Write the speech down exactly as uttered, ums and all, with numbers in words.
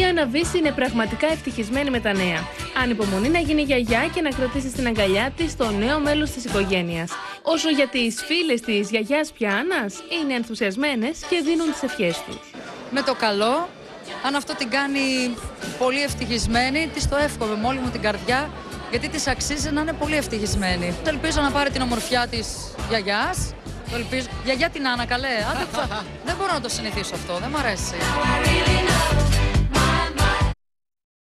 Η Άννα Βύση είναι πραγματικά ευτυχισμένη με τα νέα. Ανυπομονεί να γίνει γιαγιά και να κρατήσει στην αγκαλιά της το νέο μέλος της οικογένειας. Όσο για τις φίλες της γιαγιάς Πιάνας, είναι ενθουσιασμένες και δίνουν τις ευχές τους. Με το καλό, αν αυτό την κάνει πολύ ευτυχισμένη, της το εύχομαι με όλη μου την καρδιά, γιατί της αξίζει να είναι πολύ ευτυχισμένη. Ελπίζω να πάρει την ομορφιά της γιαγιάς. Το ελπίζω. Γιαγιά την Άννα, καλέ. Άντε, δεν μπορώ να το συνηθίσω αυτό, δεν μ' αρέσει.